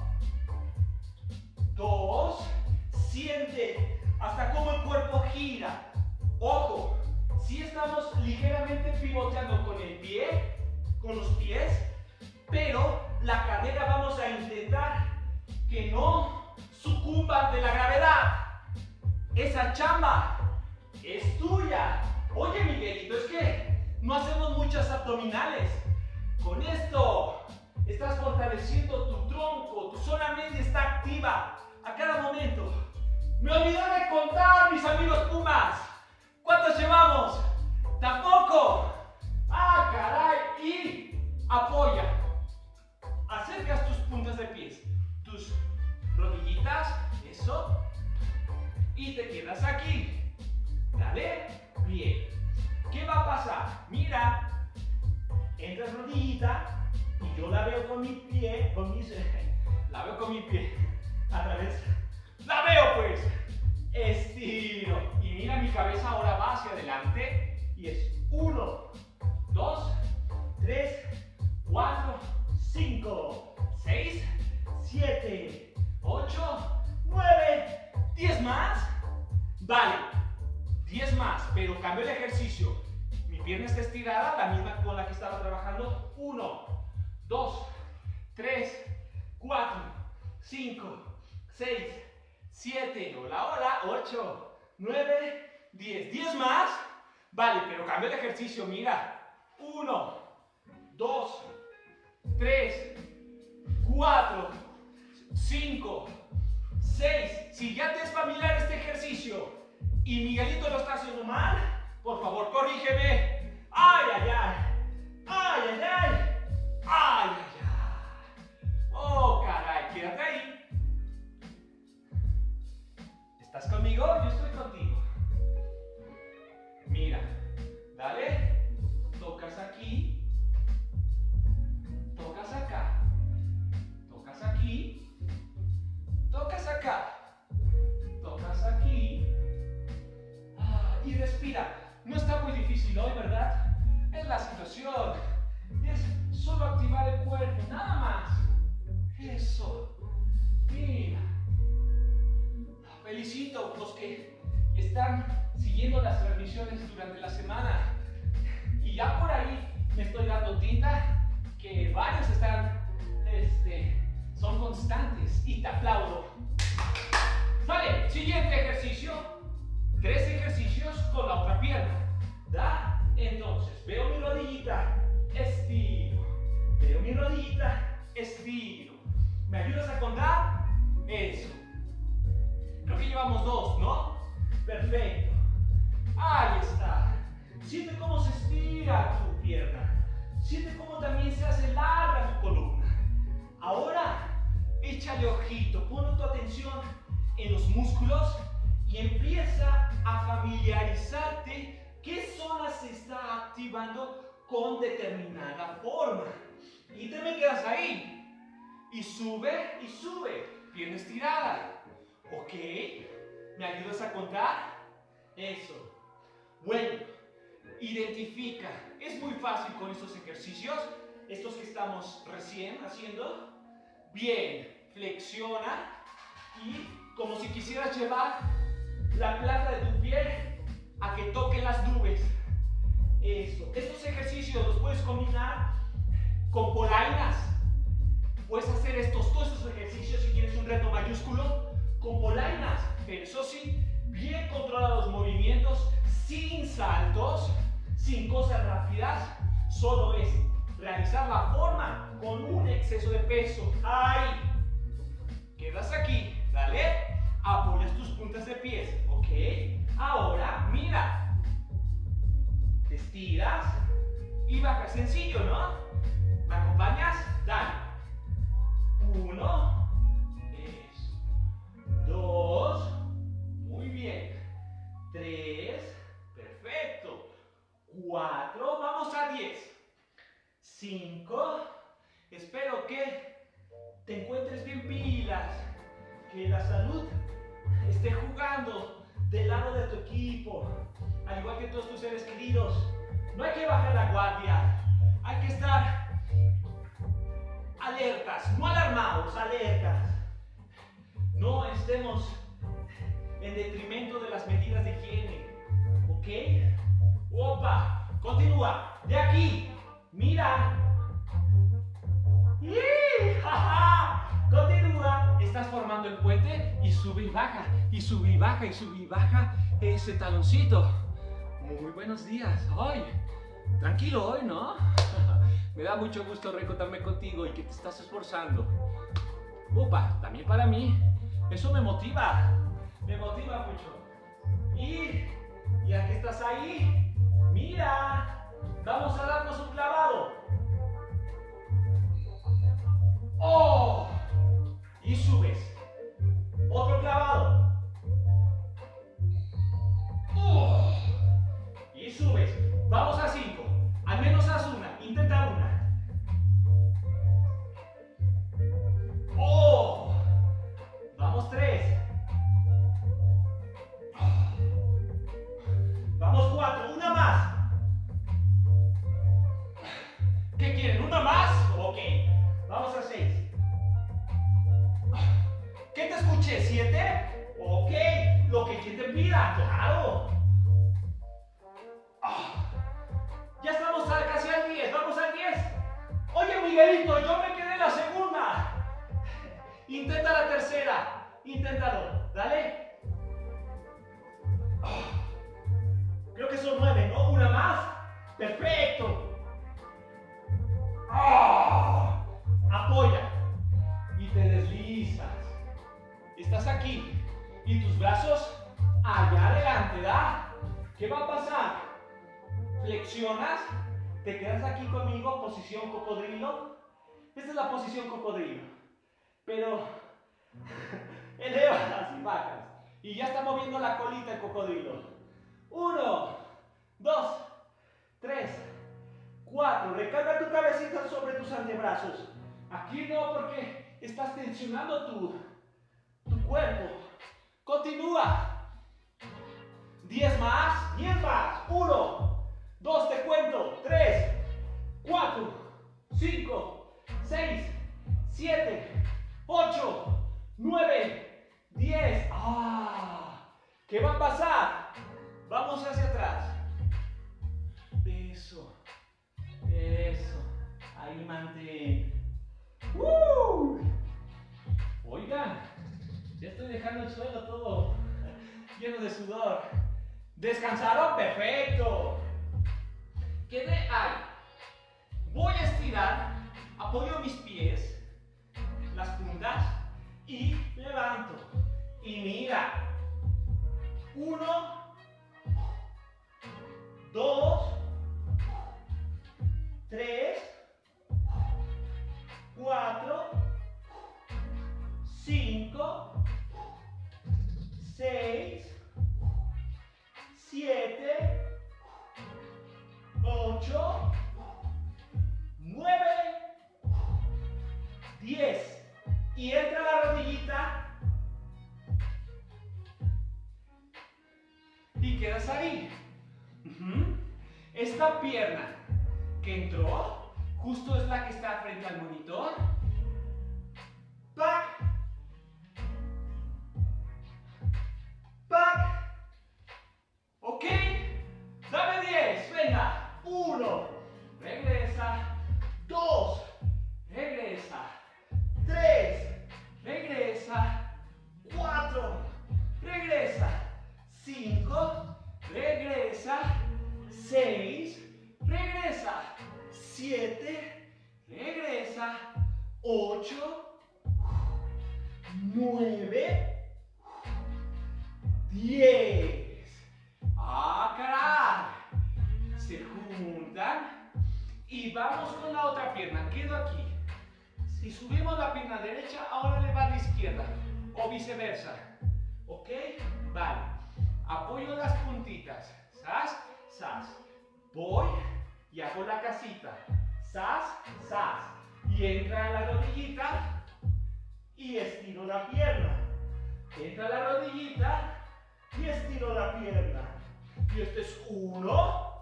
2, siente hasta cómo el cuerpo gira. Ojo, si estamos ligeramente pivoteando con el pie, con los pies, pero la cadera vamos a intentar que no sucumba ante la gravedad. Esa chamba es tuya. Oye, Miguelito, es que no hacemos muchas abdominales. Con esto estás fortaleciendo tu tronco, tu zona media está activa a cada momento. Me olvidé de contar, mis amigos Pumas. ¿Cuántos llevamos? Tampoco. Ah, caray. Y apoya. Acercas tus puntas de pies, tus rodillitas, eso. Y te quedas aquí. Dale. Bien. ¿Qué va a pasar? Mira. Entras rodillita y yo la veo con mi pie, la veo con mi pie. A través. La veo pues. Estiro. Y mira, mi cabeza ahora va hacia adelante. Y es 1, 2, 3, 4, 5, 6, 7, 8, 9, 10 más. Vale, 10 más, pero cambio el ejercicio. Mi pierna está estirada, la misma con la que estaba trabajando. 1, 2, 3, 4, 5, 6, 7, hola, hola, 8, 9, 10. 10 más. Vale, pero cambio el ejercicio, mira. 1, 2, 3, 4, 5, 6. Si ya te es familiar este ejercicio y Miguelito lo está haciendo mal, por favor, corrígeme. ¡Ay, ay, ay! ¡Ay, ay, ay! ¡Ay, ay, ay! ¡Oh, caray! Quédate ahí. ¿Estás conmigo? Yo estoy contigo. Mira, dale. Tocas aquí. Tocas acá. Tocas aquí. Tocas acá. Tocas aquí. Y respira. No está muy difícil hoy, ¿verdad? Es la situación. Es solo activar el cuerpo, nada más. Eso. Mira. Felicito a los que están siguiendo las transmisiones durante la semana. Y ya por ahí me estoy dando tinta que varios son constantes y te aplaudo. Vale, siguiente ejercicio. 3 ejercicios con la otra pierna. ¿Da? Entonces, veo mi rodillita, estiro. Veo mi rodillita, estiro. ¿Me ayudas a contar? Eso. Creo que llevamos 2, ¿no? Perfecto. Ahí está. Siente cómo se estira tu pierna. Siente cómo también se hace larga tu columna. Ahora, échale ojito. Pon tu atención en los músculos y empieza a familiarizarte qué zona se está activando con determinada forma. Y te me quedas ahí. Y sube, pierna estirada. ¿Ok? ¿Me ayudas a contar? Eso. Bueno, identifica. Es muy fácil con estos ejercicios, estos que estamos recién haciendo. Bien, flexiona y como si quisieras llevar la planta de tu pie a que toquen las nubes. Eso. Estos ejercicios los puedes combinar con polainas. Puedes hacer todos estos ejercicios si quieres un reto mayúsculo con polainas. Pero eso sí, bien controlados los movimientos, sin saltos, sin cosas rápidas. Solo es realizar la forma con un exceso de peso. Ahí. Quedas aquí. Dale. Apoyas tus puntas de pies. Ok. Ahora, mira. Te estiras y bajas. Sencillo, ¿no? ¿Me acompañas? Dale. 1. Eso. 2. Muy bien. 3. Perfecto. 4. Vamos a 10. 5. Espero que te encuentres bien pilas. Que la salud esté jugando del lado de tu equipo. Al igual que todos tus seres queridos. No hay que bajar la guardia. Hay que estar alertas. No alarmados, alertas. No estemos en detrimento de las medidas de higiene. ¿Ok? Opa. Continúa. De aquí. Mira. ¡Ja! Continúa. Estás formando el puente y sube y baja. Y sube y baja y sube y baja ese taloncito. Muy buenos días. Hoy. Tranquilo hoy, ¿no? Me da mucho gusto reencontrarme contigo y que te estás esforzando. Opa, también para mí. Eso me motiva. Me motiva mucho. Y ya que estás ahí, mira. Vamos a darnos un clavado. ¡Oh! Y subes. Otro clavado. ¡Oh! Y subes. Vamos a 5. Al menos haz una. Intenta una. ¡Oh! Vamos 3. Vamos 4. Una más. ¿Qué quieren? ¿Una más? Ok. Vamos a 6. ¿Qué te escuché? ¿7? Ok. Lo que quien te pida. Claro. Ya estamos casi al 10. Vamos al 10. Oye, Miguelito, yo me quedé en la segunda. Intenta la tercera. Inténtalo. Dale. Creo que son 9, ¿no? Una más. Perfecto. Apoya. Y te deslizas. Estás aquí. Y tus brazos allá adelante, ¿da? ¿Qué va a pasar? Flexionas. Te quedas aquí conmigo, posición cocodrilo. Esta es la posición cocodrilo. Pero elevas y bajas. Y ya está moviendo la colita el cocodrilo. 1, 2, 3, 4. Recarga tu cabecita sobre tus antebrazos. Aquí no, porque estás tensionando tu cuerpo. Continúa. 10 más, 10 más. 1, 2, te cuento. 3, 4, 5, 6, 7, 8, 9, 10. ¿Qué va a pasar? Vamos hacia atrás. Eso. Eso. Ahí mantén. Oigan, ya estoy dejando el suelo todo lleno de sudor. ¿Descansaron? Perfecto. Quedé ahí. Voy a estirar, apoyo mis pies, las puntas y levanto. Y mira. 1, 2, 3, 4, 5, 6, 7, 8, 9, 10. Y entra la rodillita y quedas ahí. Esta pierna que entró justo es la que está frente al monitor. Back. Back. 6, regresa. 7, regresa. 8, 9, 10. ¡Ah, caray! Se juntan y vamos con la otra pierna. Quedo aquí. Si subimos la pierna derecha, ahora le va a la izquierda o viceversa. ¿Ok? Vale. Apoyo las puntitas. Sas, sas. Voy y hago la casita. Sas, sas. Y entra la rodillita y estiro la pierna. Entra la rodillita y estiro la pierna. Y este es 1,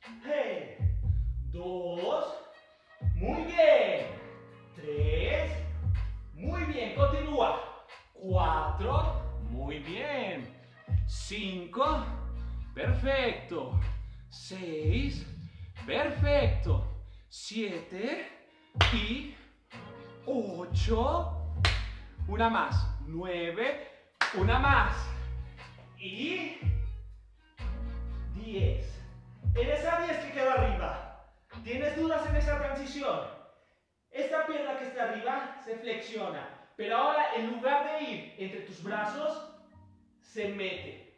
2, muy bien. 3, muy bien, continúa. 4, muy bien. 5, perfecto. 6, perfecto. 7 y 8, una más. 9, una más. Y 10. En esa 10 que quedó arriba, ¿tienes dudas en esa transición? Esta pierna que está arriba se flexiona, pero ahora en lugar de ir entre tus brazos, se mete.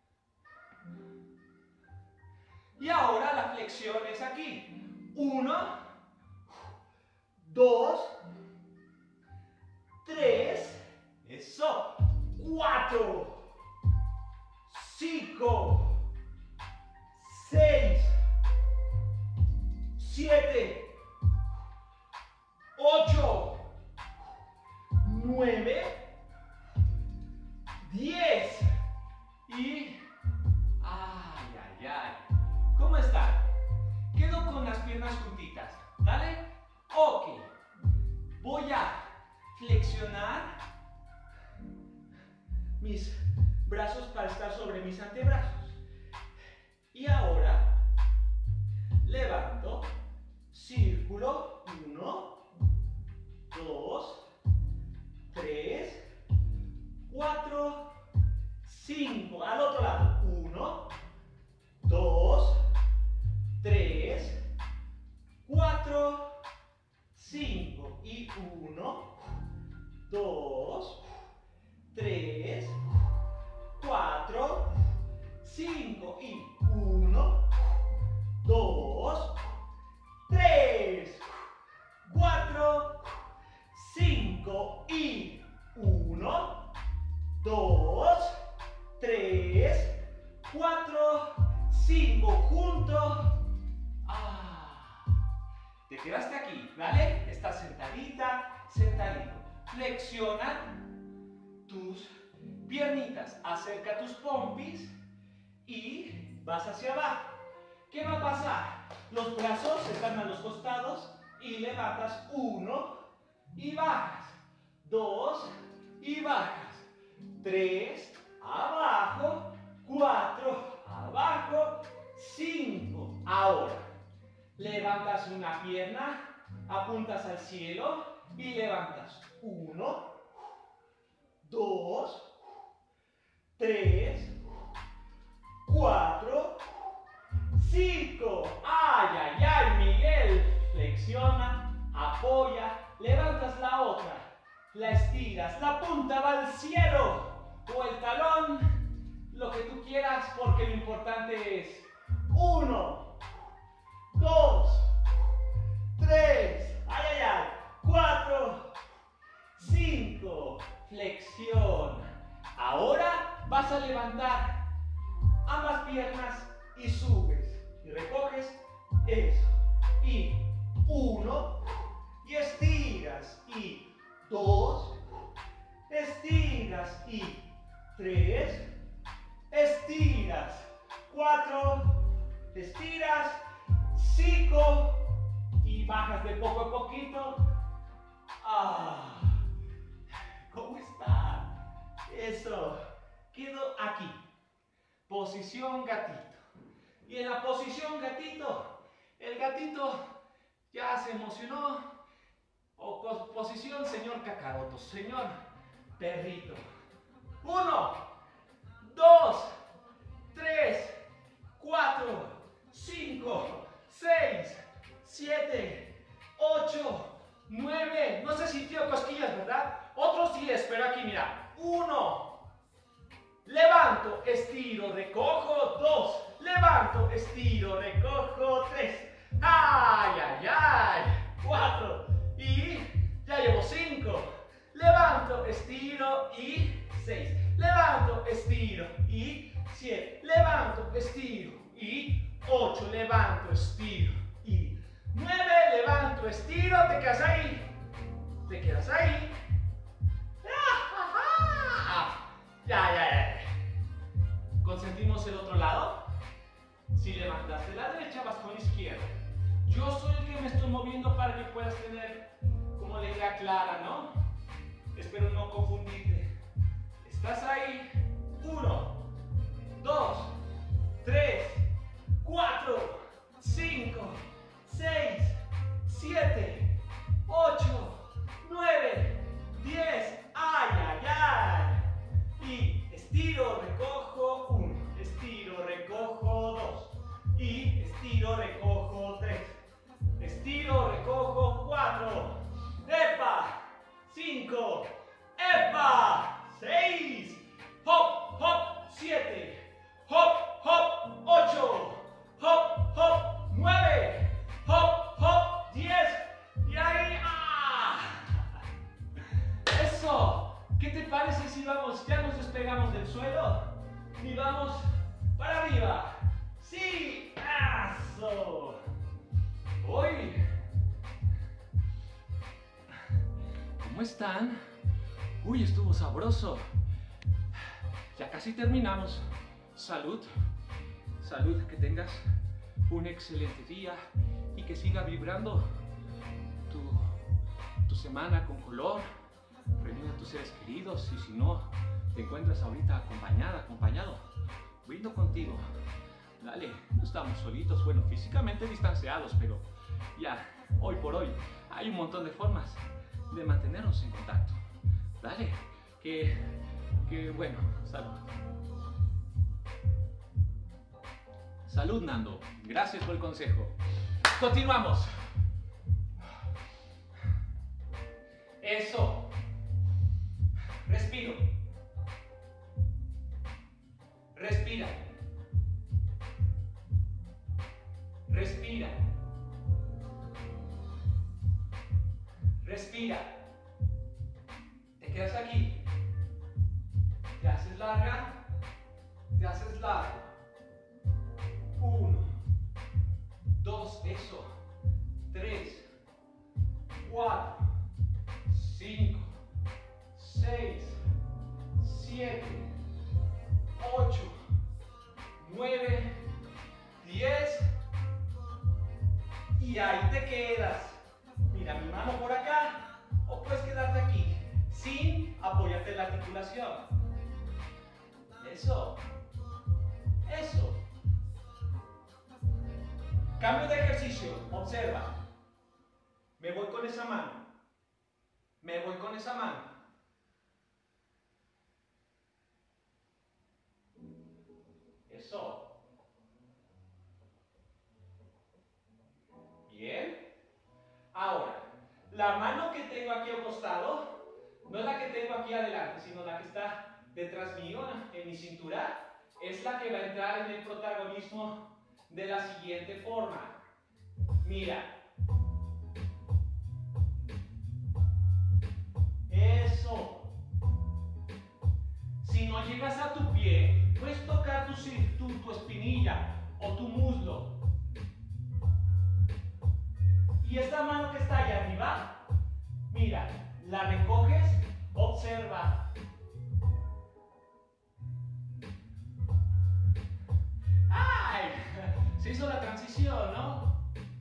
Y ahora la flexión es aquí. 1, 2, 3, eso. 4, 5, 6, 7, 8, 9, 10 y... ¡ay, ay, ay! ¿Cómo están? Quedo con las piernas juntitas, ¿vale? Ok. Voy a flexionar mis brazos para estar sobre mis antebrazos. Y ahora levanto, círculo, 1, 2, 3, 4, 5. Al otro lado, 1, 2, 3, 4, 5. Y 1, 2, 3, 4, 5. Y 1, 2, 3, 4, 5. Y 1, 2, 3, 4, 5. Junto. Te quedaste aquí, ¿vale? Estás sentadita, sentadito. Flexiona tus piernitas, acerca tus pompis y vas hacia abajo. ¿Qué va a pasar? Los brazos están a los costados y levantas 1 y bajas. 2 y bajas. 3, abajo. 4, abajo. 5. Ahora, levantas una pierna, apuntas al cielo y levantas 1, 2, 3, 4, 5. ¡Ay, ay, ay, Miguel! Flexiona, apoya, levantas la otra, la estiras, la punta va al cielo o el talón, lo que tú quieras, porque lo importante es 1, 2, 3, ay, ay, ay, 4, 5, flexión. Ahora vas a levantar ambas piernas y subes y recoges eso. Y 1, y estiras, y 2, estiras, y 3, estiras, 4, estiras, 5 y bajas de poco a poquito. ¿Cómo está? Eso. Quedo aquí. Posición gatito. Y en la posición gatito, el gatito ya se emocionó. O posición señor Kakaroto, señor perrito. 1, 2, 3, 4, 5. levanto, estiro. Y 8, levanto, estiro. Y 9, levanto, estiro. Te quedas ahí. Te quedas ahí. Ya. Consentimos el otro lado. Si levantaste la derecha, vas con la izquierda. Yo soy el que me estoy moviendo para que puedas tener como la idea clara, ¿no? Espero no confundirte. Estás ahí. 1, 2, 3, 4, 5, 6, 7, 8, 9, 10. ¡Ay! Y estiro, recojo 1. Estiro, recojo 2. Y estiro, recojo 3. Estiro, recojo 4. ¡Epa! 5. ¡Epa! 6. ¡Hop, hop! 7. ¡Hop, hop! 8. ¡Hop, hop! 9. ¡Hop, hop! 10. Y ahí. ¡Ah! ¡Eso! ¿Qué te parece si vamos, ya nos despegamos del suelo y vamos para arriba? ¡Sí! ¡Eso! Hoy, ¿cómo están? Uy, estuvo sabroso. Ya casi terminamos. Salud. Salud, que tengas un excelente día y que siga vibrando tu semana con color. Reúne a tus seres queridos y si no te encuentras ahorita acompañado, brindo contigo. Dale, no estamos solitos, bueno, físicamente distanciados, pero ya, hoy por hoy, hay un montón de formas de mantenernos en contacto. Dale, que bueno, salud. Salud, Nando. Gracias por el consejo. Continuamos. Eso. Respiro. Respira. Respira. Respira. Te quedas aquí. Te haces larga. Te haces largo. 1, 2, eso. 3, 4, 5, 6, 7, 8, 9, 10. Y ahí te quedas. Mira mi mano por acá. O puedes quedarte aquí, sin apoyarte en la articulación. Eso. Eso. Cambio de ejercicio. Observa. Me voy con esa mano. Me voy con esa mano. Eso. Bien. Ahora, la mano que tengo aquí al costado no es la que tengo aquí adelante, sino la que está detrás mío, en mi cintura, es la que va a entrar en el protagonismo de la siguiente forma. Mira. Eso. Si no llegas a tu pie, puedes tocar tu espinilla o tu muslo. Y esta mano que está allá arriba, mira, la recoges, observa. ¡Ay! Se hizo la transición, ¿no?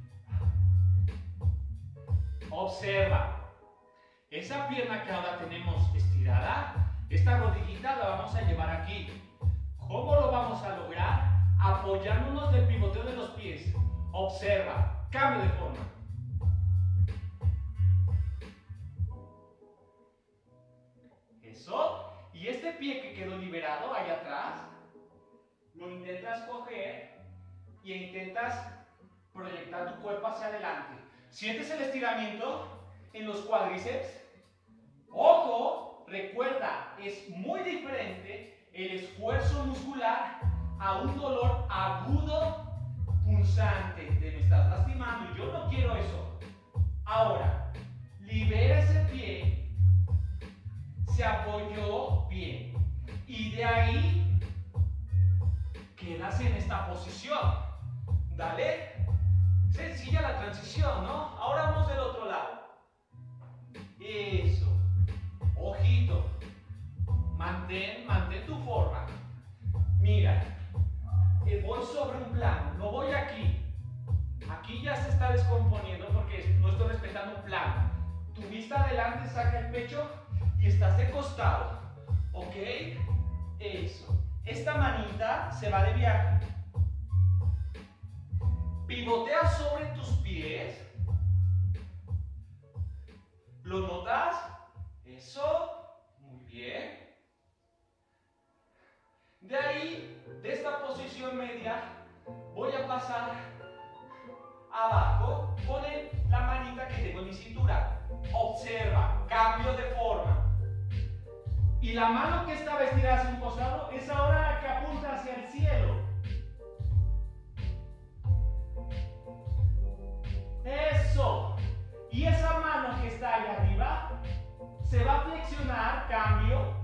Observa. Esa pierna que ahora tenemos estirada, esta rodillita la vamos a llevar aquí. ¿Cómo lo vamos a lograr? Apoyándonos del pivoteo de los pies. Observa. Cambio de forma. Eso. Y este pie que quedó liberado allá atrás, lo intentas coger y intentas proyectar tu cuerpo hacia adelante. ¿Sientes el estiramiento en los cuádriceps? Ojo, recuerda, es muy diferente el esfuerzo muscular a un dolor agudo, punzante. Te me estás lastimando y yo no quiero eso. Ahora, libera ese pie, se apoyó bien y de ahí quedas en esta posición. Dale. Sencilla la transición, ¿no? Ahora vamos del otro lado. Eso. Ojito. Mantén tu forma. Mira. Voy sobre un plano, no voy aquí. Aquí ya se está descomponiendo porque no estoy respetando un plano. Tu vista adelante, saca el pecho y estás de costado. ¿Ok? Eso. Esta manita se va de viaje. Pivotea sobre tus pies. ¿Lo notas? Eso. Muy bien. De ahí, de esta posición media, voy a pasar abajo con la manita que tengo en mi cintura. Observa, cambio de forma. Y la mano que estaba estirada hacia un costado es ahora la que apunta hacia el cielo. Eso. Y esa mano que está ahí arriba se va a flexionar, cambio.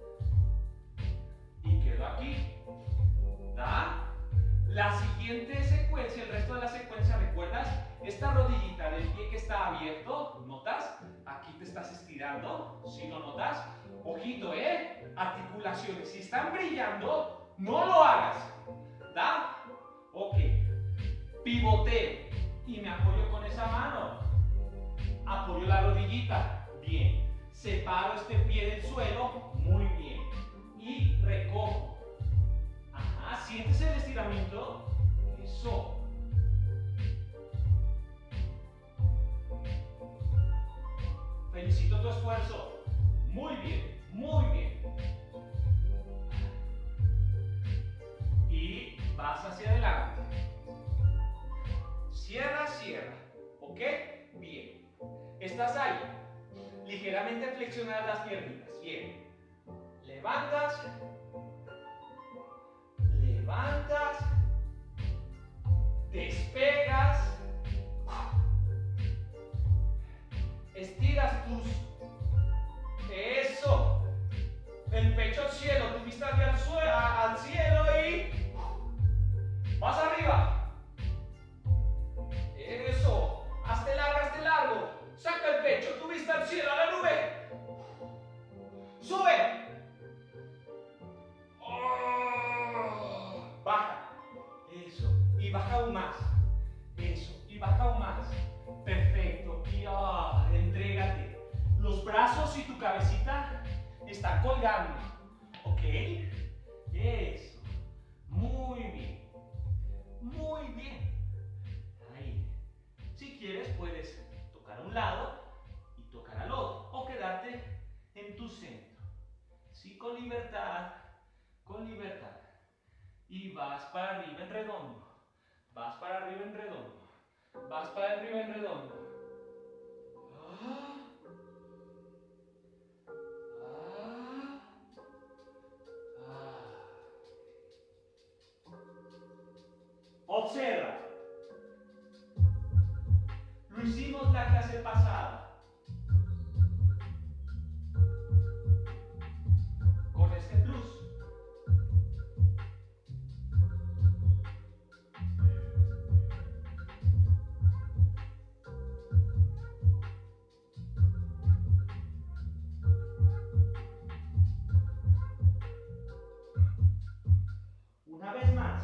Y quedo aquí. ¿Da? La siguiente secuencia, el resto de la secuencia, ¿recuerdas? Esta rodillita del pie que está abierto, ¿notas? Aquí te estás estirando, ¿sí lo notas? Ojito, articulaciones, si están brillando, no lo hagas. ¿Da? Ok. Pivoteo y me apoyo con esa mano. Apoyo la rodillita. Bien. Separo este pie del suelo. Muy bien. Y recojo. Ajá. ¿Sientes el estiramiento? Eso. Felicito tu esfuerzo. Muy bien, muy bien. Y vas hacia adelante. Cierra, cierra. ¿Ok? Bien. Estás ahí. Ligeramente flexionar las piernitas. Bien. Levantas. Levantas. Despegas. Estiras tus... Eso. El pecho al cielo, tu vista al cielo y... Vas arriba. Eso. Hazte largo. Saca el pecho, tu vista al cielo, a la nube. Sube. Oh. Baja. Eso. Y baja aún más. Eso. Y baja aún más. Perfecto. Y entrégate. Los brazos y tu cabecita están colgando. ¿Ok? Eso. Muy bien. Muy bien. Ahí. Si quieres, puedes tocar a un lado y tocar al otro. O quedarte en tu centro. Sí, con libertad. Con libertad. Y vas para arriba en redondo. Vas para arriba en redondo. Vas para arriba en redondo. Observa. Lo hicimos la clase pasada. Con este plus. Una vez más.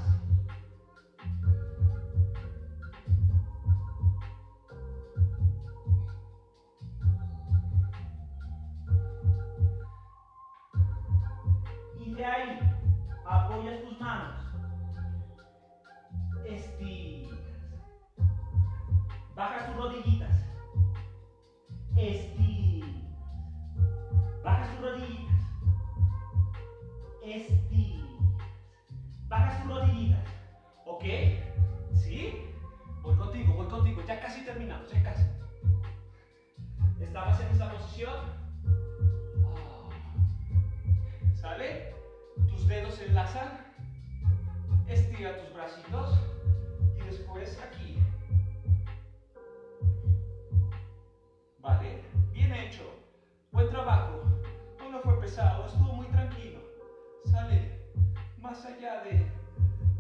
Y de ahí apoyas tus manos. Estiras. Bajas tus rodillitas. Estiras. Bajas tus rodillitas. Estiras. Bajas tus rodillitas. ¿Ok? ¿Sí? Voy contigo. Ya casi terminamos, ya casi. ¿Estabas en esa posición? ¿Sale? Tus dedos se enlazan. Estira tus bracitos. Y después aquí. Vale, bien hecho. Buen trabajo. Hoy no fue pesado, estuvo muy tranquilo. Sale. Más allá de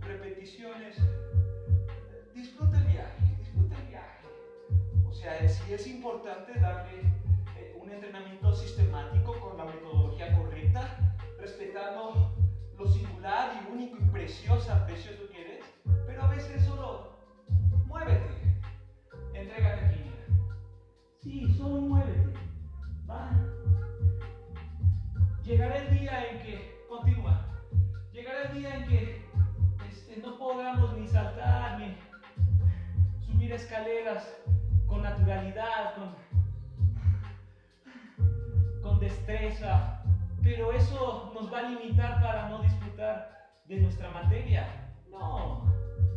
sea, sí es importante darle un entrenamiento sistemático con la metodología correcta, respetando lo singular y único y precioso que eres, pero a veces solo muévete, entrégate aquí, mira. Sí, solo muévete, ¿va? Llegará el día en que, continúa, llegará el día en que no podamos ni saltar, ni subir escaleras con naturalidad, con destreza, pero eso nos va a limitar para no disfrutar de nuestra materia. No.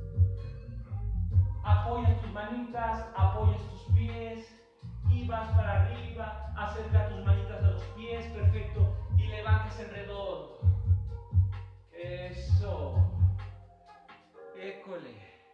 Apoya tus manitas, apoyas tus pies y vas para arriba, acerca tus manitas a los pies, perfecto, y levantas en redondo. Eso. École.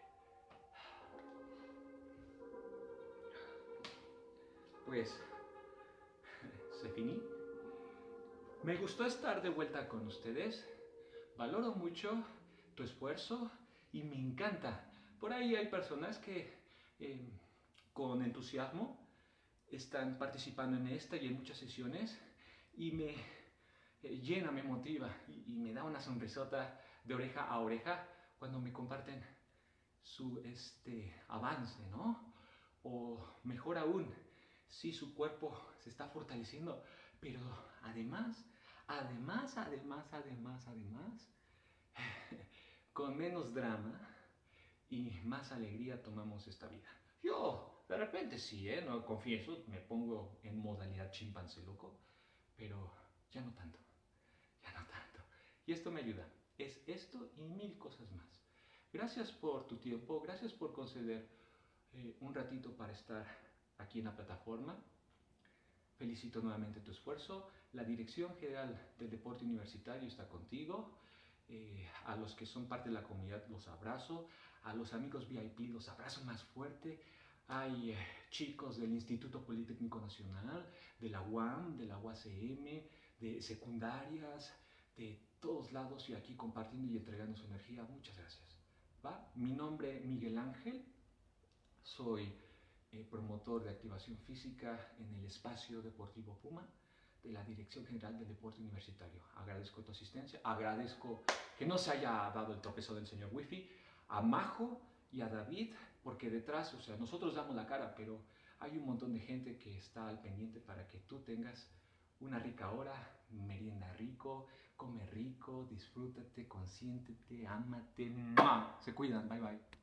Pues, se finí. Me gustó estar de vuelta con ustedes. Valoro mucho tu esfuerzo y me encanta. Por ahí hay personas que con entusiasmo están participando en esta y en muchas sesiones y me llena, me motiva y me da una sonrisota de oreja a oreja cuando me comparten su avance, ¿no? O mejor aún, si su cuerpo se está fortaleciendo, pero además, con menos drama y más alegría tomamos esta vida. Yo, de repente sí, no confieso, me pongo en modalidad chimpancé loco, pero ya no tanto, ya no tanto. Y esto me ayuda, es esto y mil cosas más. Gracias por tu tiempo, gracias por conceder un ratito para estar aquí en la plataforma. Felicito nuevamente tu esfuerzo. La Dirección General del Deporte Universitario está contigo. A los que son parte de la comunidad los abrazo. A los amigos VIP los abrazo más fuerte. Hay chicos del Instituto Politécnico Nacional, de la UAM, de la UACM, de secundarias, de todos lados y aquí compartiendo y entregando su energía. Muchas gracias. ¿Va? Mi nombre es Miguel Ángel. Soy promotor de activación física en el espacio deportivo Puma de la Dirección General del Deporte Universitario. Agradezco tu asistencia, agradezco que no se haya dado el tropezón del señor Wifi, a Majo y a David, porque detrás, o sea, nosotros damos la cara, pero hay un montón de gente que está al pendiente para que tú tengas una rica hora, merienda rico, come rico, disfrútate, consiéntete, ámate. Se cuidan, bye bye.